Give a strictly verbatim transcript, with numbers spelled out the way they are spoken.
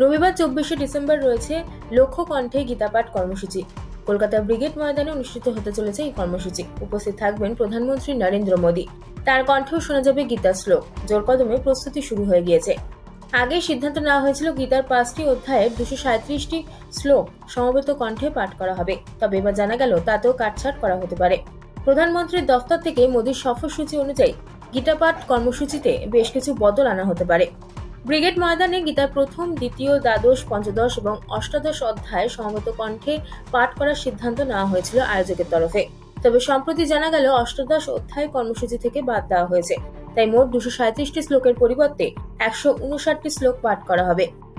রবিবার চব্বিশে ডিসেম্বর রয়েছে লক্ষ্য কণ্ঠে গীতাপাঠ কর্মসূচি। কলকাতার ব্রিগেড ময়দানে অনুষ্ঠিত হতে চলেছে এই কর্মসূচি। উপস্থিত থাকবেন প্রধানমন্ত্রী নরেন্দ্র মোদী। তার কণ্ঠেও শোনা যাবে গীতার শ্লোক। জোর কদমে প্রস্তুতি শুরু হয়ে গিয়েছে। আগে সিদ্ধান্ত নেওয়া হয়েছিল গীতার পাঁচটি অধ্যায়ের দুশো সাঁত্রিশটি শ্লোক সমবেত কণ্ঠে পাঠ করা হবে, তবে এবার জানা গেল তাতেও কাটছাট করা হতে পারে। প্রধানমন্ত্রীর দফতর থেকে মোদীর সফরসূচি অনুযায়ী গীতাপাঠ কর্মসূচিতে বেশ কিছু বদল আনা হতে পারে। ব্রিগেড ময়দানে গীতার প্রথম, দ্বিতীয়, দ্বাদশ, পঞ্চদশ এবং অষ্টাদশ অধ্যায় সমবেত কণ্ঠে পাঠ করার সিদ্ধান্ত নেওয়া হয়েছিল আয়োজকের তরফে। তবে সম্প্রতি জানা গেল অষ্টাদশ অধ্যায় কর্মসূচি থেকে বাদ দেওয়া হয়েছে। তাই মোট দুশো সাঁত্রিশটি শ্লোকের পরিবর্তে একশো উনষাটটি শ্লোক পাঠ করা হবে।